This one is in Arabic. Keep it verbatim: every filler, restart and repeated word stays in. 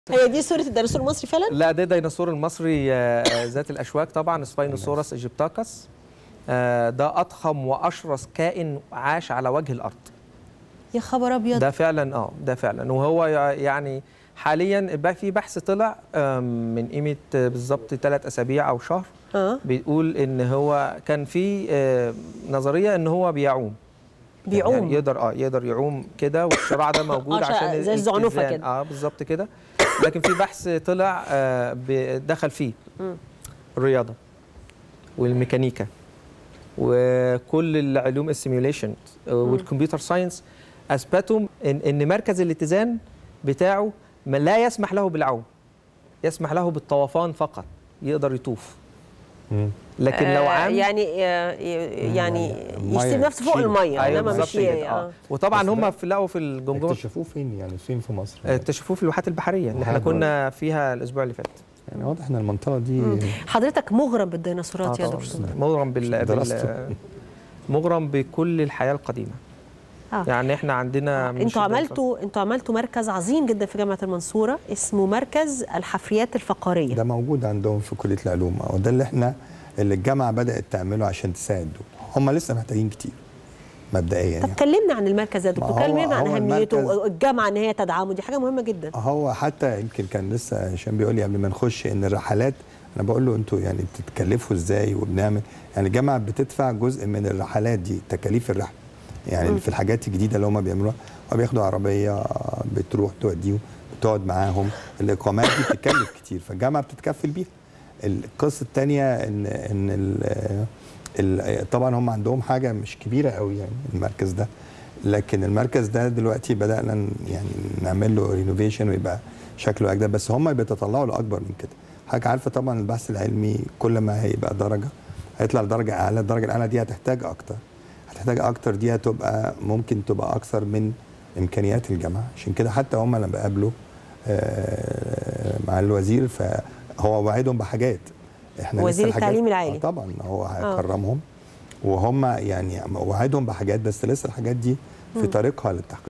هي دي صورة الديناصور المصري فعلا؟ لا ده ديناصور المصري ذات الاشواك طبعا، سباينوسورس ايجيبتاكس. ده اضخم واشرس كائن عاش على وجه الارض. يا خبر ابيض. ده فعلا اه ده فعلا وهو يعني حاليا بقى في بحث طلع من قيمه بالظبط ثلاث اسابيع او شهر أه؟ بيقول ان هو كان في نظريه ان هو بيعوم بيعوم يعني يقدر اه يقدر يعوم كده، والشراع ده موجود عشان زي الزعنفه كده اه بالظبط كده. لكن في بحث طلع آه دخل فيه م. الرياضه والميكانيكا وكل العلوم السيميوليشن والكمبيوتر ساينس، اثبتوا ان ان مركز الاتزان بتاعه لا يسمح له بالعوم، يسمح له بالطوفان فقط، يقدر يطوف. لكن لو عام يعني يعني يسيب نفسه فوق الميه. أيوة انما مش اه وطبعا هم في لقوا في الجمجمه. اكتشفوه فين يعني؟ فين في مصر؟ اكتشفوه في الواحات البحريه اللي احنا كنا فيها الاسبوع اللي فات. يعني واضح ان المنطقه دي. حضرتك مغرم بالديناصورات آه يا دكتور؟ مغرم بال, بال... مغرم بكل الحياه القديمه. آه. يعني احنا عندنا آه. انتوا عملتوا انتوا عملتوا مركز عظيم جدا في جامعه المنصوره اسمه مركز الحفريات الفقاريه. ده موجود عندهم في كليه العلوم، وده اللي احنا اللي الجامعه بدات تعمله عشان تساعد دول. هم لسه محتاجين كتير مبدئيا. طب يعني كلمنا عن المركز يا دكتور، كلمنا عن اهميته والجامعه ان هي تدعمه، دي حاجه مهمه جدا. هو حتى يمكن كان لسه هشام بيقول لي قبل ما نخش ان الرحلات، انا بقول له انتوا يعني بتتكلفوا ازاي وبنعمل، يعني الجامعه بتدفع جزء من الرحلات دي، تكاليف الرحله يعني م. في الحاجات الجديده اللي هم بيعملوها، هم بياخدوا عربيه بتروح توديهم بتقعد معاهم، الاقامات دي بتتكلف كتير فالجامعه بتتكفل بيها. القصه الثانيه ان ان طبعا هم عندهم حاجه مش كبيره قوي يعني المركز ده، لكن المركز ده دلوقتي بدانا يعني نعمل له رينوفيشن ويبقى شكله اجدد، بس هم بيتطلعوا لاكبر من كده. حضرتك عارفه طبعا البحث العلمي كل ما هيبقى درجه هيطلع لدرجه اعلى، الدرجه الاعلى دي هتحتاج اكتر هتحتاج اكتر دي هتبقى ممكن تبقى اكثر من امكانيات الجامعه. عشان كده حتى هم لما قابلوا مع الوزير فهو وعدهم بحاجات. احنا وزير التعليم العالي طبعا هو هيكرمهم، وهم يعني وعدهم بحاجات، بس لسه الحاجات دي في طريقها للتحقيق.